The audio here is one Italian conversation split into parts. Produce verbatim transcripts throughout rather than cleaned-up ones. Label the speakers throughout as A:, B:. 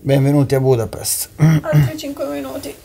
A: Benvenuti a Budapest.
B: Altri cinque minuti.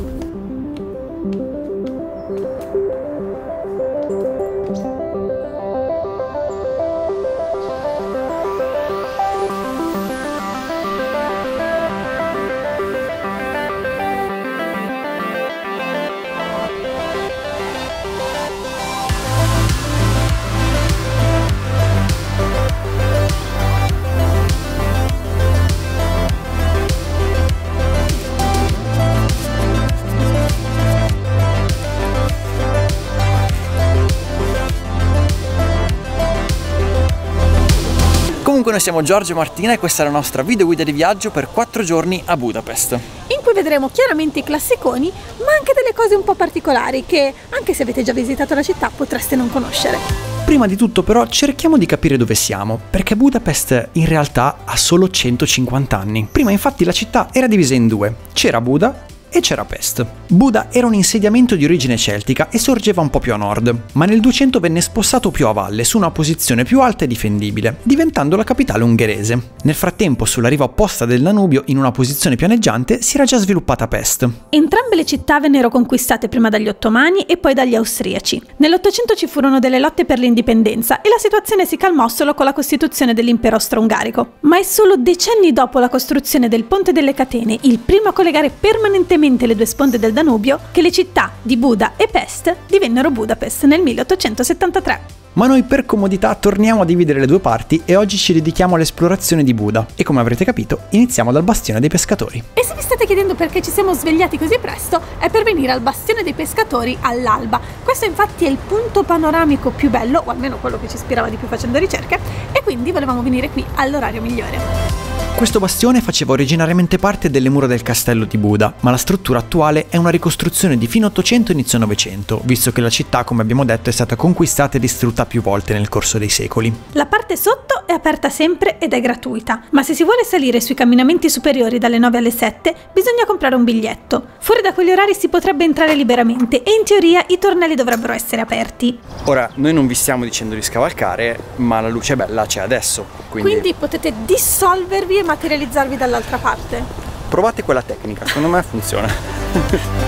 C: Comunque noi siamo Giorgio e Martina e questa è la nostra video guida di viaggio per quattro giorni a Budapest,
B: in cui vedremo chiaramente i classiconi, ma anche delle cose un po' particolari che, anche se avete già visitato la città, potreste non conoscere.
C: Prima di tutto però cerchiamo di capire dove siamo, perché Budapest in realtà ha solo centocinquanta anni. Prima infatti la città era divisa in due, c'era Buda e c'era Pest. Buda era un insediamento di origine celtica e sorgeva un po' più a nord, ma nel duecento venne spostato più a valle su una posizione più alta e difendibile, diventando la capitale ungherese. Nel frattempo, sulla riva opposta del Danubio, in una posizione pianeggiante, si era già sviluppata Pest.
B: Entrambe le città vennero conquistate prima dagli ottomani e poi dagli austriaci. Nell'Ottocento ci furono delle lotte per l'indipendenza e la situazione si calmò solo con la costituzione dell'impero austro-ungarico. Ma è solo decenni dopo la costruzione del Ponte delle Catene, il primo a collegare permanentemente le due sponde del Danubio, che le città di Buda e Pest divennero Budapest nel milleottocentosettantatré.
C: Ma noi per comodità torniamo a dividere le due parti e oggi ci dedichiamo all'esplorazione di Buda e, come avrete capito, iniziamo dal Bastione dei Pescatori.
B: E se vi state chiedendo perché ci siamo svegliati così presto, è per venire al Bastione dei Pescatori all'alba. Questo infatti è il punto panoramico più bello, o almeno quello che ci ispirava di più facendo ricerche, e quindi volevamo venire qui all'orario migliore.
C: Questo bastione faceva originariamente parte delle mura del castello di Buda, ma la struttura attuale è una ricostruzione di fine Ottocento e inizio Novecento, visto che la città, come abbiamo detto, è stata conquistata e distrutta più volte nel corso dei secoli.
B: La parte sotto è aperta sempre ed è gratuita, ma se si vuole salire sui camminamenti superiori dalle nove alle sette bisogna comprare un biglietto. Fuori da quegli orari si potrebbe entrare liberamente e in teoria i tornelli dovrebbero essere aperti.
C: Ora, noi non vi stiamo dicendo di scavalcare, ma la luce bella c'è adesso, quindi...
B: quindi potete dissolvervi e materializzarvi dall'altra parte.
C: Provate quella tecnica, secondo me funziona.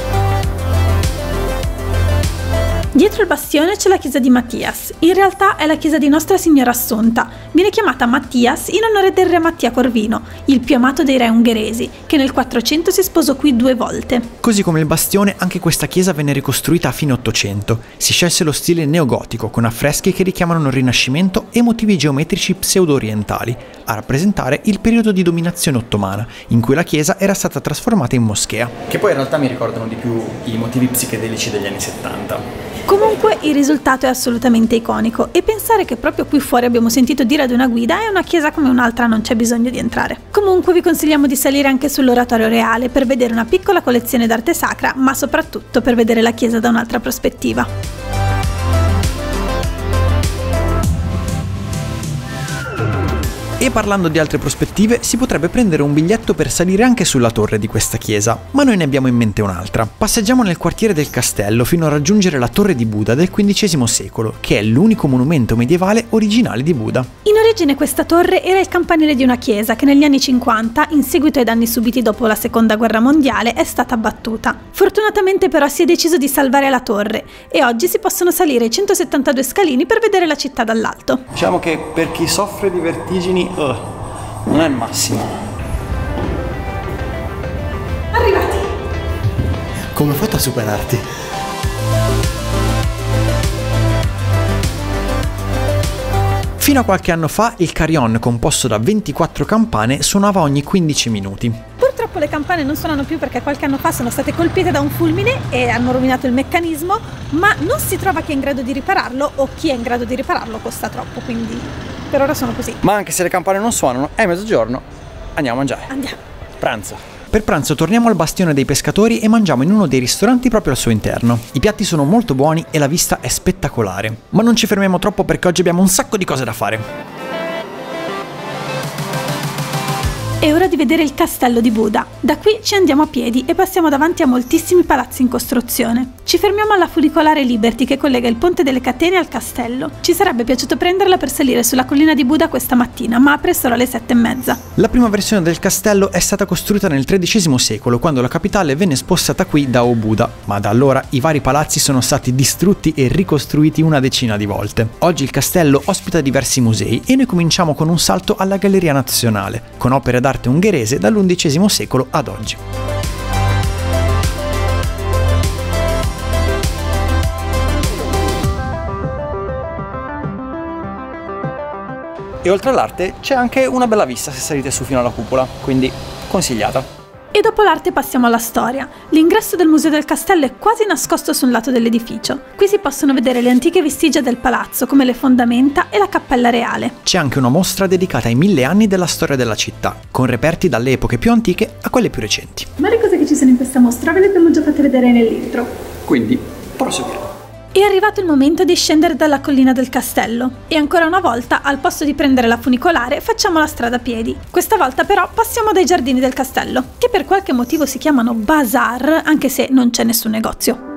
B: Dietro il bastione c'è la chiesa di Mattias. In realtà è la chiesa di Nostra Signora Assunta. Viene chiamata Mattias in onore del re Mattia Corvino, il più amato dei re ungheresi, che nel quattrocento si sposò qui due volte.
C: Così come il bastione, anche questa chiesa venne ricostruita a fine Ottocento. Si scelse lo stile neogotico, con affreschi che richiamano il Rinascimento e motivi geometrici pseudo-orientali, a rappresentare il periodo di dominazione ottomana, in cui la chiesa era stata trasformata in moschea. Che poi in realtà mi ricordano di più i motivi psichedelici degli anni settanta.
B: Comunque il risultato è assolutamente iconico e pensare che proprio qui fuori abbiamo sentito dire ad una guida è una chiesa come un'altra, non c'è bisogno di entrare. Comunque vi consigliamo di salire anche sull'oratorio reale per vedere una piccola collezione d'arte sacra, ma soprattutto per vedere la chiesa da un'altra prospettiva.
C: E parlando di altre prospettive, si potrebbe prendere un biglietto per salire anche sulla torre di questa chiesa, ma noi ne abbiamo in mente un'altra. Passeggiamo nel quartiere del castello fino a raggiungere la torre di Buda del quindicesimo secolo, che è l'unico monumento medievale originale di Buda.
B: In origine questa torre era il campanile di una chiesa che negli anni cinquanta, in seguito ai danni subiti dopo la seconda guerra mondiale, è stata abbattuta. Fortunatamente però si è deciso di salvare la torre e oggi si possono salire i centosettantadue scalini per vedere la città dall'alto.
C: Diciamo che per chi soffre di vertigini Uh, non è il massimo.
B: Arrivati!
A: Come hai fatto a superarti?
C: Fino a qualche anno fa il carillon, composto da ventiquattro campane, suonava ogni quindici minuti.
B: Purtroppo le campane non suonano più perché qualche anno fa sono state colpite da un fulmine e hanno rovinato il meccanismo, ma non si trova chi è in grado di ripararlo, o chi è in grado di ripararlo costa troppo, quindi per ora sono così.
C: Ma anche se le campane non suonano, è mezzogiorno, andiamo a mangiare.
B: Andiamo.
C: Pranzo. Per pranzo torniamo al Bastione dei Pescatori e mangiamo in uno dei ristoranti proprio al suo interno. I piatti sono molto buoni e la vista è spettacolare. Ma non ci fermiamo troppo perché oggi abbiamo un sacco di cose da fare.
B: È ora di vedere il castello di Buda. Da qui ci andiamo a piedi e passiamo davanti a moltissimi palazzi in costruzione. Ci fermiamo alla funicolare Liberty che collega il Ponte delle Catene al castello. Ci sarebbe piaciuto prenderla per salire sulla collina di Buda questa mattina, ma apre solo alle sette e mezza.
C: La prima versione del castello è stata costruita nel tredicesimo secolo, quando la capitale venne spostata qui da Obuda, ma da allora i vari palazzi sono stati distrutti e ricostruiti una decina di volte. Oggi il castello ospita diversi musei e noi cominciamo con un salto alla Galleria Nazionale, con opere d'arte ungherese dall'undicesimo secolo ad oggi. E oltre all'arte c'è anche una bella vista se salite su fino alla cupola, quindi consigliata.
B: E dopo l'arte passiamo alla storia. L'ingresso del Museo del Castello è quasi nascosto su un lato dell'edificio. Qui si possono vedere le antiche vestigia del palazzo, come le fondamenta e la cappella reale.
C: C'è anche una mostra dedicata ai mille anni della storia della città, con reperti dalle epoche più antiche a quelle più recenti.
B: Ma le cose che ci sono in questa mostra ve le abbiamo già fatte vedere nell'intro.
C: Quindi, proseguiamo.
B: È arrivato il momento di scendere dalla collina del castello e ancora una volta, al posto di prendere la funicolare, facciamo la strada a piedi. Questa volta però passiamo dai giardini del castello, che per qualche motivo si chiamano Bazar, anche se non c'è nessun negozio.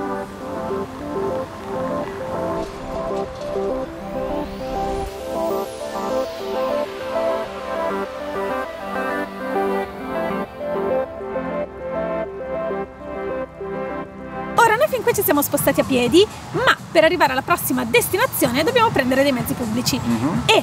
B: Fin qui ci siamo spostati a piedi, ma per arrivare alla prossima destinazione dobbiamo prendere dei mezzi pubblici. Mm-hmm. E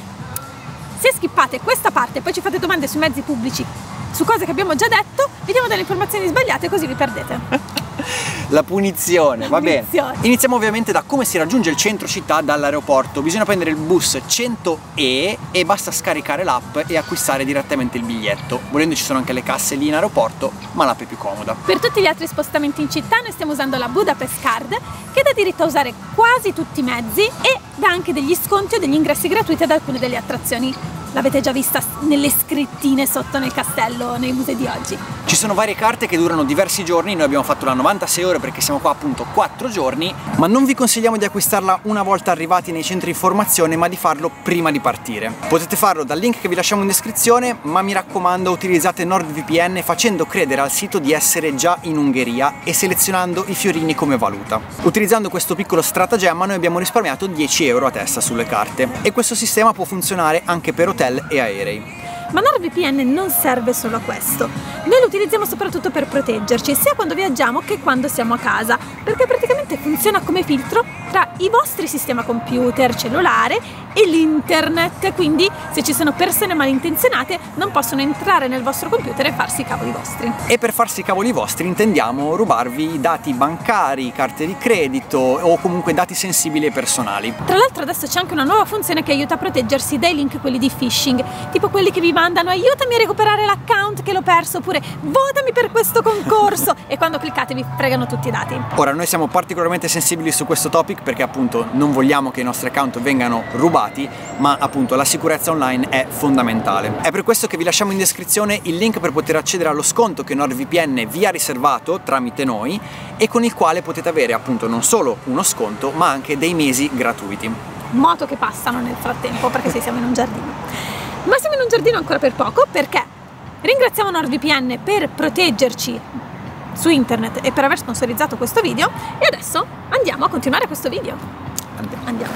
B: se skippate questa parte e poi ci fate domande sui mezzi pubblici, su cose che abbiamo già detto, vi diamo delle informazioni sbagliate così vi perdete.
C: La punizione, va bene.
B: Punizione.
C: Iniziamo ovviamente da come si raggiunge il centro città dall'aeroporto. Bisogna prendere il bus cento E e basta scaricare l'app e acquistare direttamente il biglietto. Volendo ci sono anche le casse lì in aeroporto, ma l'app è più comoda.
B: Per tutti gli altri spostamenti in città noi stiamo usando la Budapest Card, che dà diritto a usare quasi tutti i mezzi e dà anche degli sconti o degli ingressi gratuiti ad alcune delle attrazioni. L'avete già vista nelle scrittine sotto nel castello, nei musei di oggi.
C: Ci sono varie carte che durano diversi giorni, noi abbiamo fatto la novantasei ore perché siamo qua appunto quattro giorni, ma non vi consigliamo di acquistarla una volta arrivati nei centri informazione, ma di farlo prima di partire. Potete farlo dal link che vi lasciamo in descrizione, ma mi raccomando utilizzate NordVPN facendo credere al sito di essere già in Ungheria e selezionando i fiorini come valuta. Utilizzando questo piccolo stratagemma noi abbiamo risparmiato dieci euro a testa sulle carte e questo sistema può funzionare anche per hotel e aerei.
B: Ma NordVPN non serve solo a questo. Noi lo utilizziamo soprattutto per proteggerci, sia quando viaggiamo che quando siamo a casa, perché praticamente funziona come filtro tra i vostri sistemi computer, cellulare e l'internet, quindi se ci sono persone malintenzionate non possono entrare nel vostro computer e farsi i cavoli vostri.
C: E per farsi i cavoli vostri intendiamo rubarvi dati bancari, carte di credito o comunque dati sensibili e personali.
B: Tra l'altro adesso c'è anche una nuova funzione che aiuta a proteggersi dai link, quelli di phishing, tipo quelli che vi mandano aiutami a recuperare l'account che l'ho perso, oppure votami per questo concorso e quando cliccate vi fregano tutti i dati.
C: Ora noi siamo particolarmente sensibili su questo topic perché appunto non vogliamo che i nostri account vengano rubati, ma appunto la sicurezza online è fondamentale. È per questo che vi lasciamo in descrizione il link per poter accedere allo sconto che NordVPN vi ha riservato tramite noi e con il quale potete avere appunto non solo uno sconto ma anche dei mesi gratuiti.
B: Moto che passano nel frattempo perché se siamo in un giardino. Ma siamo in un giardino ancora per poco perché ringraziamo NordVPN per proteggerci su internet e per aver sponsorizzato questo video e adesso andiamo a continuare questo video.
C: Andiamo.
B: Andiamo.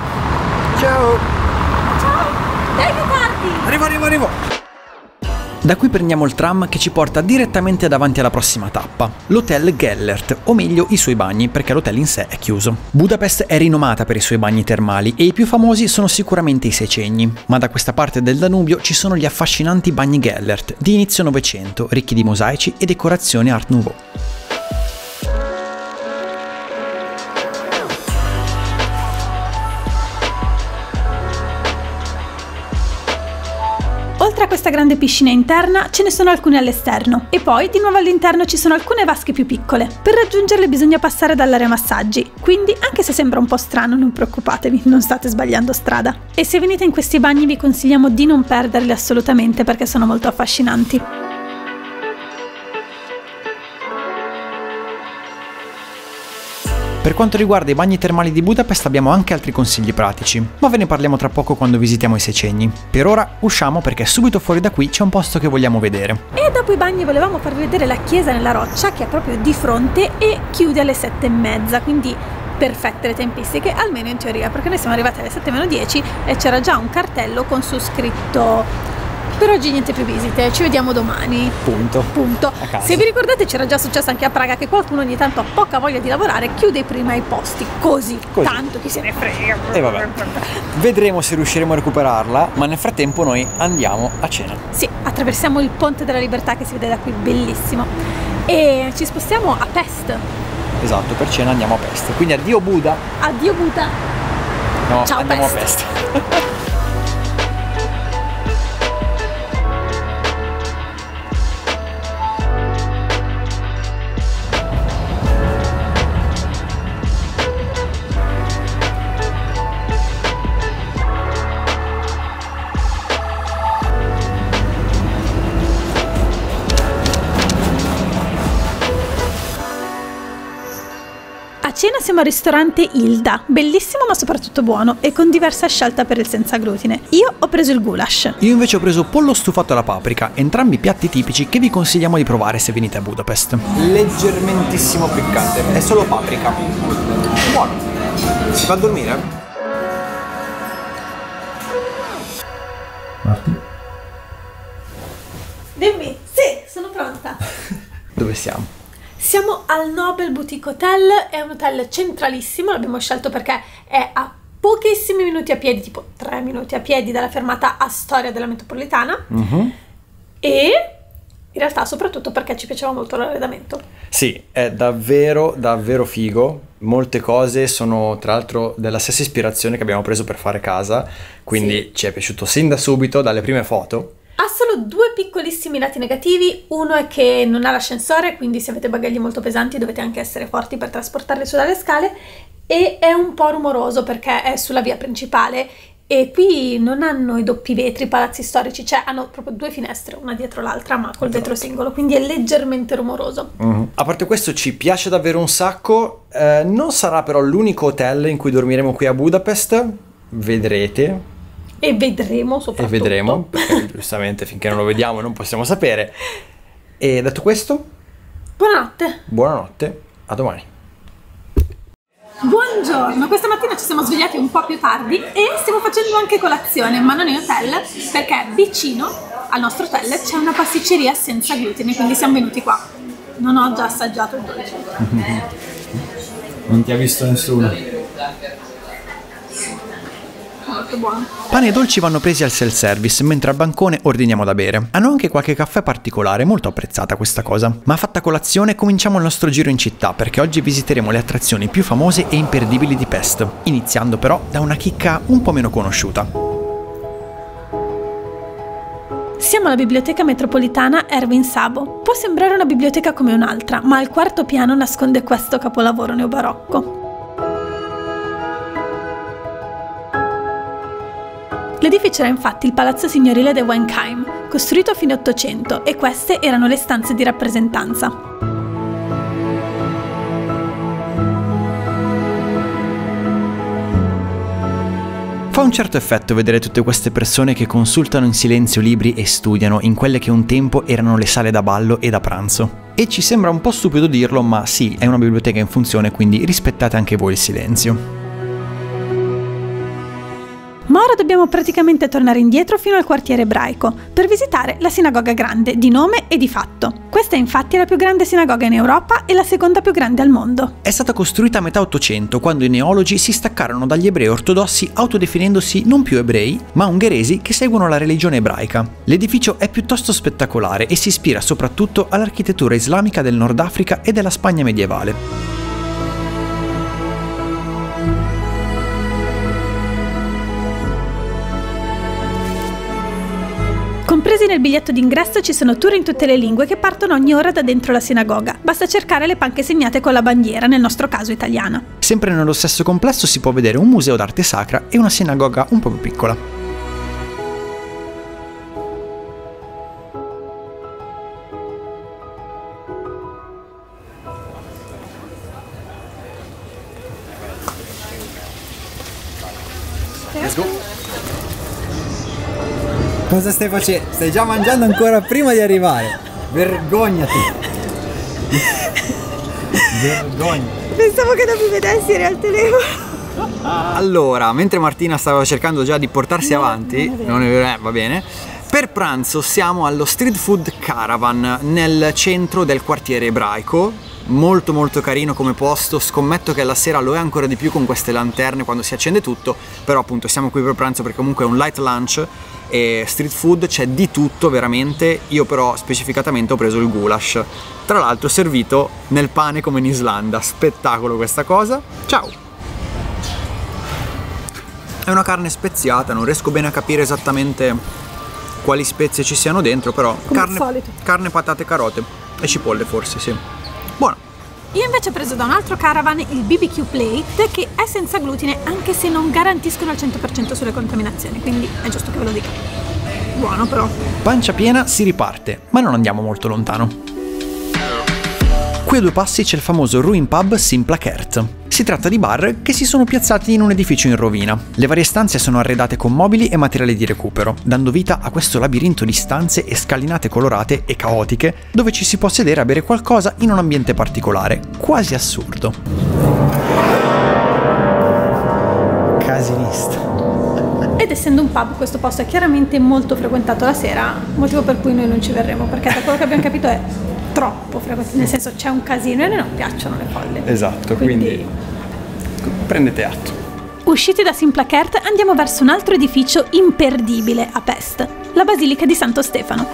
C: Ciao!
B: Ciao! Dai che tardi!
C: Arrivo, arrivo, arrivo! Da qui prendiamo il tram che ci porta direttamente davanti alla prossima tappa, l'hotel Gellert, o meglio i suoi bagni, perché l'hotel in sé è chiuso. Budapest è rinomata per i suoi bagni termali e i più famosi sono sicuramente i Széchenyi, ma da questa parte del Danubio ci sono gli affascinanti bagni Gellert, di inizio Novecento, ricchi di mosaici e decorazioni Art Nouveau.
B: Oltre a questa grande piscina interna ce ne sono alcune all'esterno e poi di nuovo all'interno ci sono alcune vasche più piccole. Per raggiungerle bisogna passare dall'area massaggi, quindi anche se sembra un po' strano non preoccupatevi, non state sbagliando strada. E se venite in questi bagni vi consigliamo di non perderli assolutamente perché sono molto affascinanti.
C: Per quanto riguarda i bagni termali di Budapest abbiamo anche altri consigli pratici, ma ve ne parliamo tra poco quando visitiamo i Sei Cenni. Per ora usciamo perché subito fuori da qui c'è un posto che vogliamo vedere.
B: E dopo i bagni volevamo farvi vedere la chiesa nella roccia, che è proprio di fronte e chiude alle sette e mezza, quindi perfette le tempistiche, almeno in teoria, perché noi siamo arrivati alle sette meno dieci e c'era già un cartello con su scritto: per oggi niente più visite, ci vediamo domani.
C: Punto.
B: Punto. Se vi ricordate c'era già successo anche a Praga che qualcuno ogni tanto ha poca voglia di lavorare, chiude prima i posti, così, così. Tanto chi se ne frega.
C: E vabbè. Vedremo se riusciremo a recuperarla, ma nel frattempo noi andiamo a cena.
B: Sì, attraversiamo il Ponte della Libertà che si vede da qui, bellissimo. E ci spostiamo a Pest.
C: Esatto, per cena andiamo a Pest. Quindi addio Buda.
B: Addio Buda.
C: No,
B: ciao
C: andiamo
B: Pest.
C: a Pest.
B: A cena siamo al ristorante Ilda, bellissimo ma soprattutto buono e con diversa scelta per il senza glutine. Io ho preso il goulash.
C: Io invece ho preso pollo stufato alla paprika, entrambi piatti tipici che vi consigliamo di provare se venite a Budapest. Leggermentissimo piccante, è solo paprika. Buono. Si va a dormire?
A: Marti?
B: Dimmi, sì, sono pronta.
C: Dove siamo?
B: Siamo al Nobel Boutique Hotel, è un hotel centralissimo, l'abbiamo scelto perché è a pochissimi minuti a piedi, tipo tre minuti a piedi dalla fermata Astoria della metropolitana, uh-huh. E in realtà soprattutto perché ci piaceva molto l'arredamento.
C: Sì, è davvero davvero figo, molte cose sono tra l'altro della stessa ispirazione che abbiamo preso per fare casa, quindi sì. Ci è piaciuto sin da subito, dalle prime foto.
B: Ha solo due piccolissimi lati negativi, uno è che non ha l'ascensore, quindi se avete bagagli molto pesanti dovete anche essere forti per trasportarli su dalle scale, e è un po' rumoroso perché è sulla via principale e qui non hanno i doppi vetri, i palazzi storici, cioè hanno proprio due finestre, una dietro l'altra ma col vetro singolo, quindi è leggermente rumoroso. Mm-hmm.
C: A parte questo ci piace davvero un sacco, eh, non sarà però l'unico hotel in cui dormiremo qui a Budapest, vedrete.
B: E vedremo soprattutto.
C: E vedremo, perché giustamente finché non lo vediamo non possiamo sapere. E detto questo,
B: buonanotte.
C: Buonanotte, a domani.
B: Buongiorno, questa mattina ci siamo svegliati un po' più tardi e stiamo facendo anche colazione, ma non in hotel, perché vicino al nostro hotel c'è una pasticceria senza glutine, quindi siamo venuti qua. Non ho già assaggiato il dolce.
A: Non ti ha visto nessuno.
B: Molto buono.
C: Pane e dolci vanno presi al self-service, mentre al bancone ordiniamo da bere. Hanno anche qualche caffè particolare, molto apprezzata questa cosa. Ma fatta colazione cominciamo il nostro giro in città, perché oggi visiteremo le attrazioni più famose e imperdibili di Pest, iniziando però da una chicca un po' meno conosciuta.
B: Siamo alla biblioteca metropolitana Ervin Sabo. Può sembrare una biblioteca come un'altra, ma al quarto piano nasconde questo capolavoro neobarocco. L'edificio era infatti il palazzo signorile de Wenkheim, costruito a fine Ottocento, e queste erano le stanze di rappresentanza.
C: Fa un certo effetto vedere tutte queste persone che consultano in silenzio libri e studiano in quelle che un tempo erano le sale da ballo e da pranzo. E ci sembra un po' stupido dirlo, ma sì, è una biblioteca in funzione, quindi rispettate anche voi il silenzio.
B: Ma ora dobbiamo praticamente tornare indietro fino al quartiere ebraico per visitare la sinagoga grande di nome e di fatto. Questa infatti è la più grande sinagoga in Europa e la seconda più grande al mondo.
C: È stata costruita a metà Ottocento, quando i neologi si staccarono dagli ebrei ortodossi autodefinendosi non più ebrei, ma ungheresi che seguono la religione ebraica. L'edificio è piuttosto spettacolare e si ispira soprattutto all'architettura islamica del Nord Africa e della Spagna medievale.
B: Compresi nel biglietto d'ingresso ci sono tour in tutte le lingue che partono ogni ora da dentro la sinagoga. Basta cercare le panche segnate con la bandiera, nel nostro caso italiana.
C: Sempre nello stesso complesso si può vedere un museo d'arte sacra e una sinagoga un po' più piccola.
D: Let's go. Cosa stai facendo? Stai già mangiando ancora prima di arrivare. Vergognati. Vergogna.
B: Pensavo che non mi vedessi, era al telefono.
D: Allora, mentre Martina stava cercando già di portarsi no, avanti, non è vero, non è vero eh, va bene. Per pranzo siamo allo Street Food Caravan nel centro del quartiere ebraico. Molto molto carino come posto, scommetto che alla sera lo è ancora di più con queste lanterne quando si accende tutto, però appunto siamo qui per pranzo perché comunque è un light lunch e street food, c'è di tutto veramente. Io però specificatamente ho preso il goulash, tra l'altro servito nel pane come in Islanda, spettacolo questa cosa. Ciao! È una carne speziata, non riesco bene a capire esattamente quali spezie ci siano dentro, però
B: come
D: carne,
B: al solito.
D: Carne, patate, carote e cipolle forse, sì. Buono.
B: Io invece ho preso da un altro caravan il B B Q Plate, che è senza glutine anche se non garantiscono al cento per cento sulle contaminazioni, quindi è giusto che ve lo dica. Buono però.
C: Pancia piena, si riparte, ma non andiamo molto lontano. Qui a due passi c'è il famoso Ruin Pub Simplakert. Si tratta di bar che si sono piazzati in un edificio in rovina. Le varie stanze sono arredate con mobili e materiali di recupero, dando vita a questo labirinto di stanze e scalinate colorate e caotiche, dove ci si può sedere a bere qualcosa in un ambiente particolare, quasi assurdo.
A: Casinista.
B: Ed essendo un pub, questo posto è chiaramente molto frequentato la sera, motivo per cui noi non ci verremo, perché da quello che abbiamo capito è troppo frequente, nel senso c'è un casino e a noi non piacciono le folle.
C: Esatto, quindi, quindi prendete atto.
B: Usciti da Simplakert andiamo verso un altro edificio imperdibile a Pest, la Basilica di Santo Stefano.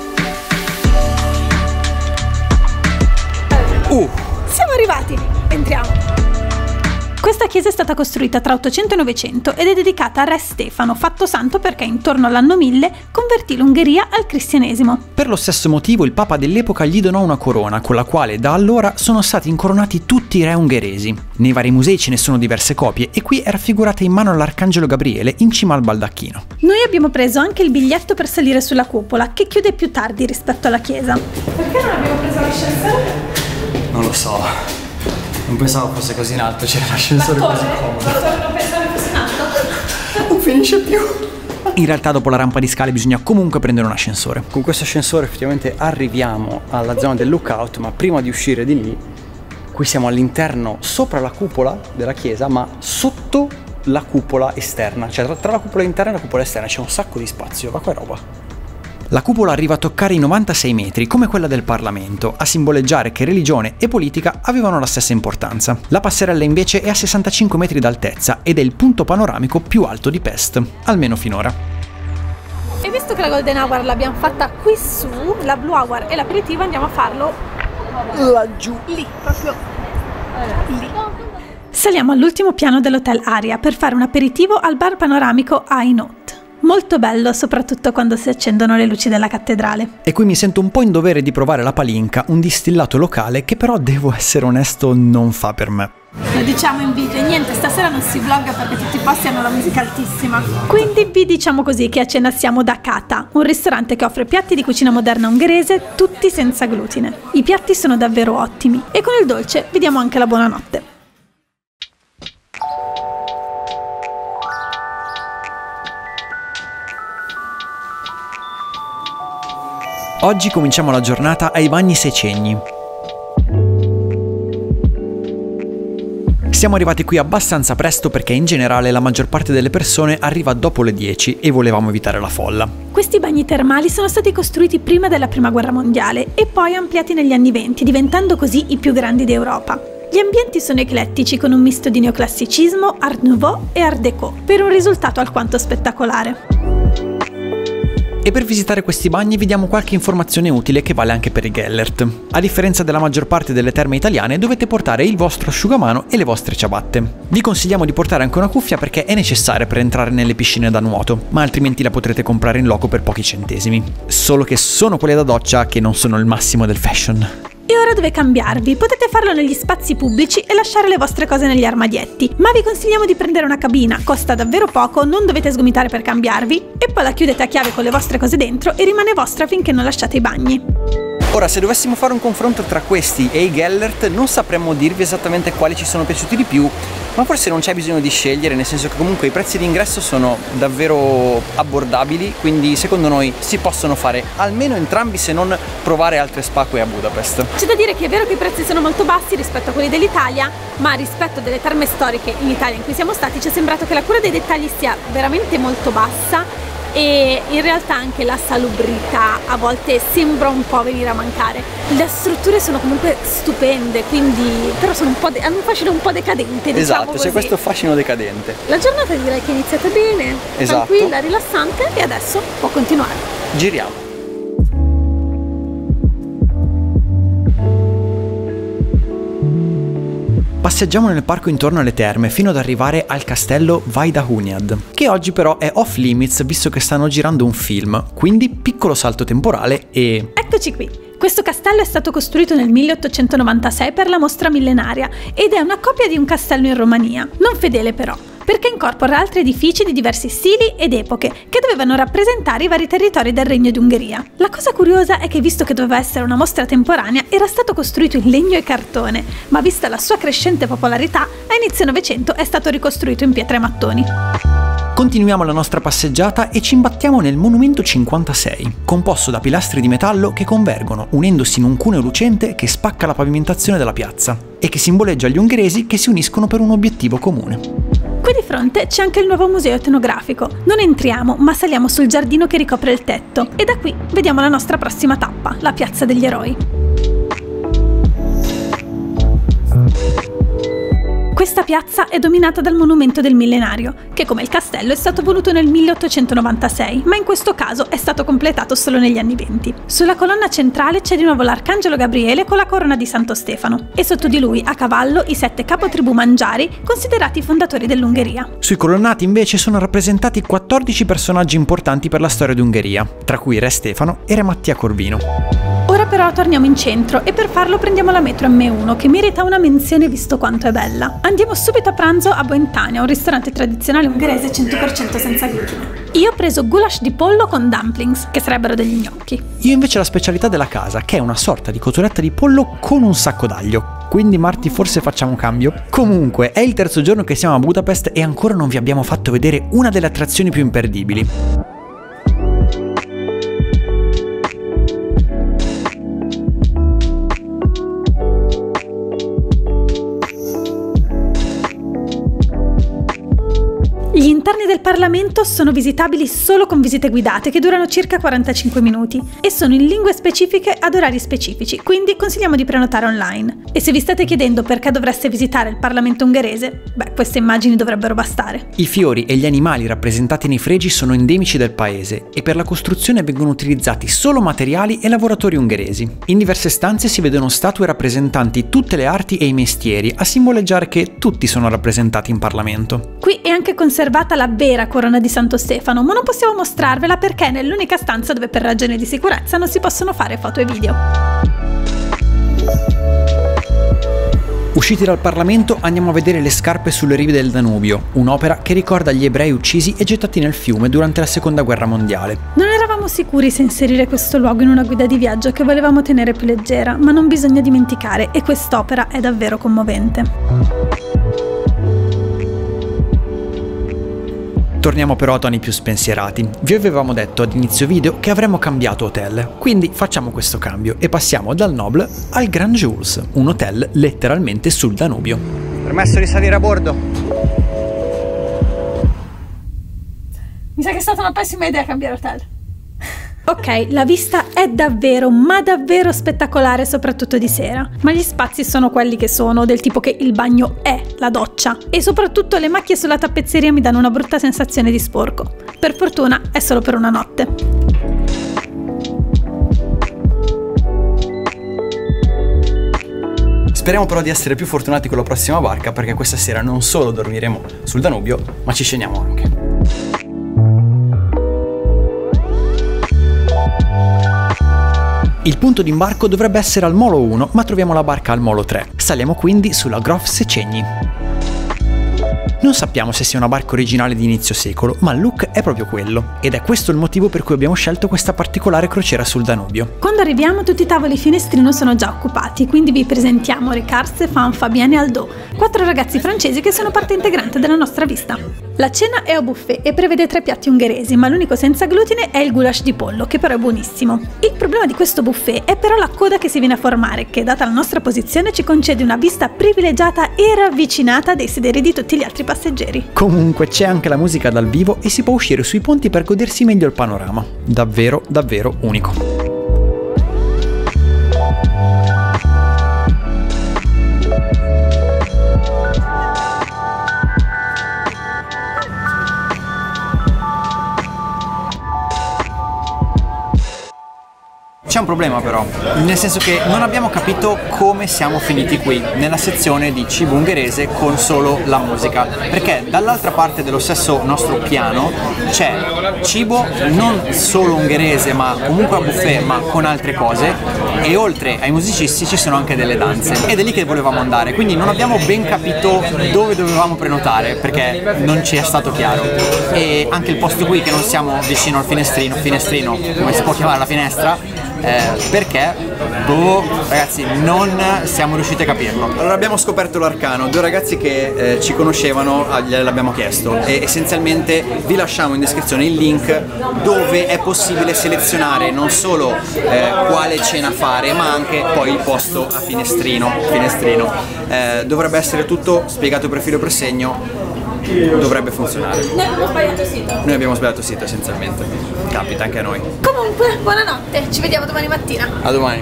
C: Uh!
B: Siamo arrivati! Entriamo! Questa chiesa è stata costruita tra ottocento e novecento ed è dedicata a Re Stefano, fatto santo perché intorno all'anno mille convertì l'Ungheria al cristianesimo.
C: Per lo stesso motivo il Papa dell'epoca gli donò una corona, con la quale da allora sono stati incoronati tutti i re ungheresi. Nei vari musei ce ne sono diverse copie e qui è raffigurata in mano l'Arcangelo Gabriele in cima al baldacchino.
B: Noi abbiamo preso anche il biglietto per salire sulla cupola, che chiude più tardi rispetto alla chiesa. Perché non abbiamo preso l'ascensore?
D: Non lo so. Non pensavo fosse così in alto, c'era l'ascensore così comodo.
B: Non pensavo fosse in alto.
D: Non finisce più.
C: In realtà dopo la rampa di scale bisogna comunque prendere un ascensore. Con questo ascensore effettivamente arriviamo alla zona del lookout, ma prima di uscire di lì, qui siamo all'interno, sopra la cupola della chiesa, ma sotto la cupola esterna. Cioè tra, tra la cupola interna e la cupola esterna c'è un sacco di spazio, ma qua è roba. La cupola arriva a toccare i novantasei metri, come quella del Parlamento, a simboleggiare che religione e politica avevano la stessa importanza. La passerella invece è a sessantacinque metri d'altezza ed è il punto panoramico più alto di Pest, almeno finora.
B: E visto che la Golden Hour l'abbiamo fatta qui su, la Blue Hour e l'aperitivo andiamo a farlo laggiù, lì, proprio lì. Saliamo all'ultimo piano dell'Hotel Aria per fare un aperitivo al bar panoramico High Note. Molto bello, soprattutto quando si accendono le luci della cattedrale.
C: E qui mi sento un po' in dovere di provare la Palinka, un distillato locale che però, devo essere onesto, non fa per me.
B: Lo diciamo in video, niente, stasera non si vlogga perché tutti i posti hanno la musica altissima. Quindi vi diciamo così che a cena siamo da Kata, un ristorante che offre piatti di cucina moderna ungherese, tutti senza glutine. I piatti sono davvero ottimi e con il dolce vi diamo anche la buonanotte.
C: Oggi cominciamo la giornata ai Bagni Secegni. Siamo arrivati qui abbastanza presto perché in generale la maggior parte delle persone arriva dopo le dieci e volevamo evitare la folla.
B: Questi bagni termali sono stati costruiti prima della Prima Guerra Mondiale e poi ampliati negli anni venti, diventando così i più grandi d'Europa. Gli ambienti sono eclettici con un misto di neoclassicismo, Art Nouveau e Art Déco, per un risultato alquanto spettacolare.
C: E per visitare questi bagni vi diamo qualche informazione utile che vale anche per i Gellert. A differenza della maggior parte delle terme italiane dovete portare il vostro asciugamano e le vostre ciabatte. Vi consigliamo di portare anche una cuffia perché è necessaria per entrare nelle piscine da nuoto, ma altrimenti la potrete comprare in loco per pochi centesimi. Solo che sono quelle da doccia che non sono il massimo del fashion.
B: E ora dove cambiarvi? Potete farlo negli spazi pubblici e lasciare le vostre cose negli armadietti, ma vi consigliamo di prendere una cabina, costa davvero poco, non dovete sgomitare per cambiarvi e poi la chiudete a chiave con le vostre cose dentro e rimane vostra finché non lasciate i bagni.
C: Ora, se dovessimo fare un confronto tra questi e i Gellert, non sapremmo dirvi esattamente quali ci sono piaciuti di più, ma forse non c'è bisogno di scegliere, nel senso che comunque i prezzi di ingresso sono davvero abbordabili, quindi secondo noi si possono fare almeno entrambi, se non provare altre spa qui a Budapest.
B: C'è da dire che è vero che i prezzi sono molto bassi rispetto a quelli dell'Italia, ma rispetto delle terme storiche in Italia in cui siamo stati ci è sembrato che la cura dei dettagli sia veramente molto bassa e in realtà anche la salubrità a volte sembra un po' venire a mancare. Le strutture sono comunque stupende, quindi però sono un po' hanno un fascino un po' decadente, diciamo.
C: Esatto,
B: così.
C: c'è questo fascino decadente.
B: La giornata direi che è iniziata bene,
C: esatto,
B: tranquilla, rilassante, e adesso può continuare.
C: Giriamo. Passeggiamo nel parco intorno alle terme fino ad arrivare al castello Vaidahuniad, che oggi però è off limits visto che stanno girando un film, quindi piccolo salto temporale e...
B: Eccoci qui! Questo castello è stato costruito nel milleottocentonovantasei per la mostra millenaria ed è una copia di un castello in Romania, non fedele però, perché incorpora altri edifici di diversi stili ed epoche che dovevano rappresentare i vari territori del Regno di Ungheria. La cosa curiosa è che, visto che doveva essere una mostra temporanea, era stato costruito in legno e cartone, ma vista la sua crescente popolarità, a inizio Novecento è stato ricostruito in pietra e mattoni.
C: Continuiamo la nostra passeggiata e ci imbattiamo nel Monumento cinquantasei, composto da pilastri di metallo che convergono, unendosi in un cuneo lucente che spacca la pavimentazione della piazza e che simboleggia gli ungheresi che si uniscono per un obiettivo comune.
B: Qui di fronte c'è anche il nuovo museo etnografico. Non entriamo, ma saliamo sul giardino che ricopre il tetto e da qui vediamo la nostra prossima tappa, la Piazza degli Eroi. Questa piazza è dominata dal monumento del millenario, che come il castello è stato voluto nel milleottocentonovantasei, ma in questo caso è stato completato solo negli anni venti. Sulla colonna centrale c'è di nuovo l'arcangelo Gabriele con la corona di Santo Stefano, e sotto di lui, a cavallo, i sette capotribù mangiari, considerati i fondatori dell'Ungheria.
C: Sui colonnati invece sono rappresentati quattordici personaggi importanti per la storia d'Ungheria, tra cui Re Stefano e Re Mattia Corvino.
B: Ora però torniamo in centro e per farlo prendiamo la metro emme uno, che merita una menzione visto quanto è bella. Andiamo subito a pranzo a Boentania, un ristorante tradizionale ungherese cento per cento senza glutine. Io ho preso goulash di pollo con dumplings, che sarebbero degli gnocchi.
C: Io invece la specialità della casa, che è una sorta di cotoletta di pollo con un sacco d'aglio. Quindi Marti, forse facciamo un cambio? Comunque, è il terzo giorno che siamo a Budapest e ancora non vi abbiamo fatto vedere una delle attrazioni più imperdibili.
B: Gli interni del Parlamento sono visitabili solo con visite guidate che durano circa quarantacinque minuti e sono in lingue specifiche ad orari specifici, quindi consigliamo di prenotare online. E se vi state chiedendo perché dovreste visitare il Parlamento ungherese, beh, queste immagini dovrebbero bastare.
C: I fiori e gli animali rappresentati nei fregi sono endemici del paese e per la costruzione vengono utilizzati solo materiali e lavoratori ungheresi. In diverse stanze si vedono statue rappresentanti tutte le arti e i mestieri, a simboleggiare che tutti sono rappresentati in Parlamento.
B: Qui è anche conservata la vera corona di Santo Stefano, ma non possiamo mostrarvela perché è nell'unica stanza dove per ragioni di sicurezza non si possono fare foto e video.
C: Usciti dal Parlamento andiamo a vedere le scarpe sulle rive del Danubio, un'opera che ricorda gli ebrei uccisi e gettati nel fiume durante la Seconda Guerra Mondiale.
B: Non eravamo sicuri se inserire questo luogo in una guida di viaggio che volevamo tenere più leggera, ma non bisogna dimenticare, e quest'opera è davvero commovente.
C: Torniamo però a toni più spensierati. Vi avevamo detto ad inizio video che avremmo cambiato hotel, quindi facciamo questo cambio e passiamo dal Noble al Grand Jules, un hotel letteralmente sul Danubio. Permesso di salire a bordo?
B: Mi sa che è stata una pessima idea cambiare hotel. Ok, la vista è davvero, ma davvero spettacolare, soprattutto di sera. Ma gli spazi sono quelli che sono, del tipo che il bagno è la doccia. E soprattutto le macchie sulla tappezzeria mi danno una brutta sensazione di sporco. Per fortuna è solo per una notte.
C: Speriamo però di essere più fortunati con la prossima barca, perché questa sera non solo dormiremo sul Danubio, ma ci sceniamo anche. Il punto di imbarco dovrebbe essere al Molo uno, ma troviamo la barca al Molo tre. Saliamo quindi sulla Grof Széchenyi. Non sappiamo se sia una barca originale di inizio secolo, ma il look è proprio quello, ed è questo il motivo per cui abbiamo scelto questa particolare crociera sul Danubio.
B: Quando arriviamo tutti i tavoli finestrino sono già occupati, quindi vi presentiamo Ricard, Stéphane, Fabienne e Aldo, quattro ragazzi francesi che sono parte integrante della nostra vista. La cena è au buffet e prevede tre piatti ungheresi, ma l'unico senza glutine è il goulash di pollo, che però è buonissimo. Il problema di questo buffet è però la coda che si viene a formare, che data la nostra posizione ci concede una vista privilegiata e ravvicinata dei sederi di tutti gli altri passeggeri.
C: Comunque c'è anche la musica dal vivo e si può uscire sui ponti per godersi meglio il panorama. Davvero, davvero unico.
D: C'è un problema però, nel senso che non abbiamo capito come siamo finiti qui, nella sezione di cibo ungherese con solo la musica, perché dall'altra parte dello stesso nostro piano c'è cibo non solo ungherese ma comunque a buffet ma con altre cose, e oltre ai musicisti ci sono anche delle danze, ed è lì che volevamo andare, quindi non abbiamo ben capito dove dovevamo prenotare perché non ci è stato chiaro, e anche il posto qui che non siamo vicino al finestrino, finestrino come si può chiamare la finestra, Eh, perché? Boh, ragazzi, non siamo riusciti a capirlo. Allora abbiamo scoperto l'arcano, due ragazzi che eh, ci conoscevano gliel'abbiamo chiesto, e essenzialmente vi lasciamo in descrizione il link dove è possibile selezionare non solo eh, quale cena fare ma anche poi il posto a finestrino, finestrino. Eh, dovrebbe essere tutto spiegato per filo per segno. Dovrebbe funzionare.
B: Noi abbiamo sbagliato sito.
D: Noi abbiamo sbagliato sito essenzialmente. Capita anche a noi.
B: Comunque, buonanotte, ci vediamo domani mattina.
D: A domani.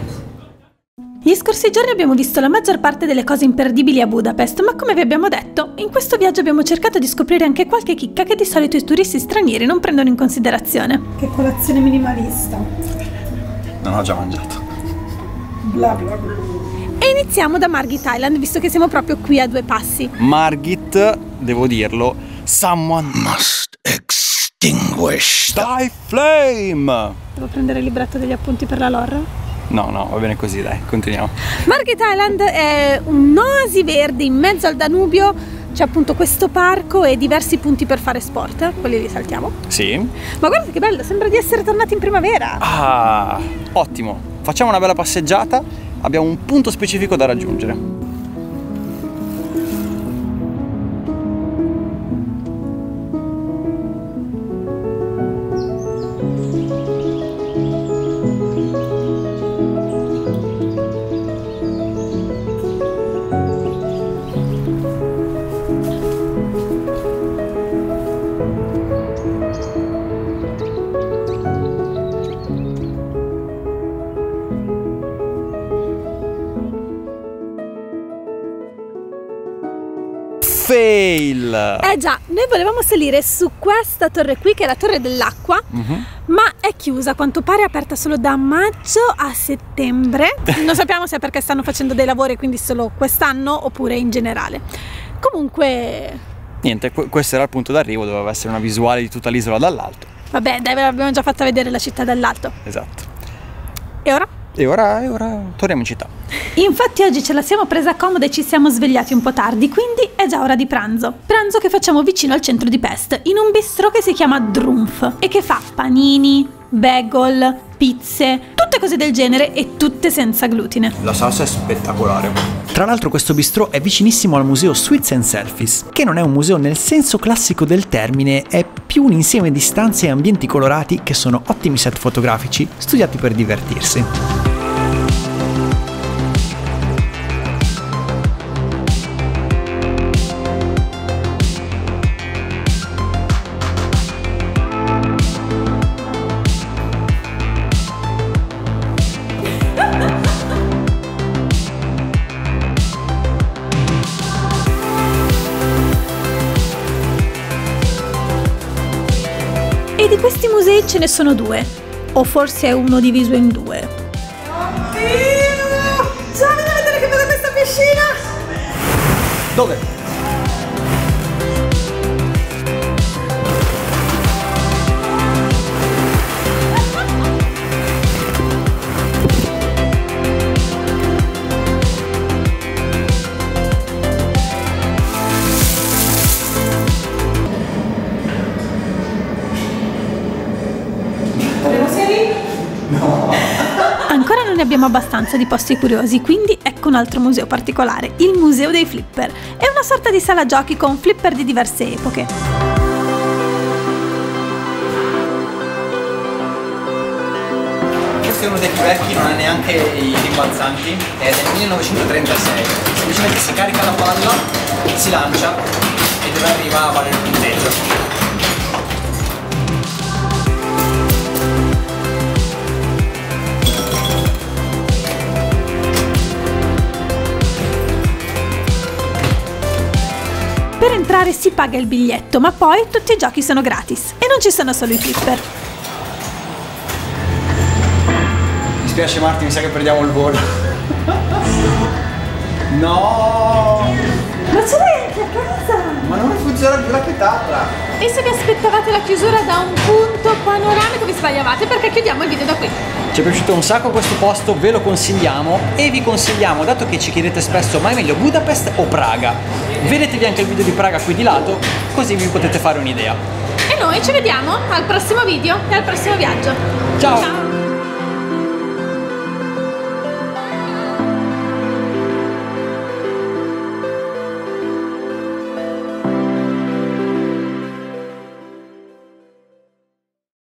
B: Gli scorsi giorni abbiamo visto la maggior parte delle cose imperdibili a Budapest, ma come vi abbiamo detto, in questo viaggio abbiamo cercato di scoprire anche qualche chicca che di solito i turisti stranieri non prendono in considerazione.
E: Che colazione minimalista.
D: Non ho già mangiato.
E: Bla bla bla.
B: E iniziamo da Margit Island, visto che siamo proprio qui a due passi.
D: Margit, devo dirlo, someone must extinguish thy flame.
B: Devo prendere il libretto degli appunti per la lore?
D: No, no, va bene così, dai, continuiamo.
B: Margit Island è un'oasi verde in mezzo al Danubio, c'è appunto questo parco e diversi punti per fare sport, quelli li saltiamo.
D: Sì.
B: Ma guarda che bello, sembra di essere tornati in primavera.
D: Ah, ottimo. Facciamo una bella passeggiata, abbiamo un punto specifico da raggiungere. Fail!
B: Eh già, noi volevamo salire su questa torre qui, che è la torre dell'acqua,
D: Mm-hmm.
B: ma è chiusa, a quanto pare è aperta solo da maggio a settembre. Non sappiamo se è perché stanno facendo dei lavori, quindi solo quest'anno, oppure in generale. Comunque...
D: Niente, qu- questo era il punto d'arrivo, doveva essere una visuale di tutta l'isola dall'alto.
B: Vabbè, dai, ve l'abbiamo già fatta vedere la città dall'alto.
D: Esatto.
B: E ora?
D: E ora, e ora torniamo in città.
B: Infatti oggi ce la siamo presa comoda e ci siamo svegliati un po' tardi, quindi è già ora di pranzo. Pranzo che facciamo vicino al centro di Pest, in un bistrò che si chiama Drumpf e che fa panini, bagel, pizze, tutte cose del genere e tutte senza glutine.
D: La salsa è spettacolare.
C: Tra l'altro questo bistrò è vicinissimo al museo Sweets and Selfies, che non è un museo nel senso classico del termine, è più un insieme di stanze e ambienti colorati che sono ottimi set fotografici studiati per divertirsi.
B: E di questi musei ce ne sono due, o forse è uno diviso in due.
E: Oddio! Ciao, venite a vedere che bella questa piscina!
D: Dove?
B: abbiamo abbastanza di posti curiosi, quindi ecco un altro museo particolare, il Museo dei Flipper. È una sorta di sala giochi con flipper di diverse epoche.
D: Questo è uno dei più vecchi, non ha neanche i rimbalzanti, è del millenovecentotrentasei. Semplicemente si carica la palla, si lancia e dove arriva vale il punteggio.
B: Per entrare si paga il biglietto, ma poi tutti i giochi sono gratis e non ci sono solo i flipper.
D: Mi spiace Marti, mi sa che perdiamo il volo. No!
E: Ma ce l'hai anche a casa!
D: Ma non funziona più la chitarra!
B: E se vi aspettavate la chiusura da un punto panoramico vi sbagliavate, perché chiudiamo il video da qui.
C: Ci è piaciuto un sacco questo posto, ve lo consigliamo e vi consigliamo, dato che ci chiedete spesso ma è meglio Budapest o Praga, vedetevi anche il video di Praga qui di lato, così vi potete fare un'idea.
B: E noi ci vediamo al prossimo video e al prossimo viaggio.
C: Ciao!
B: Ciao.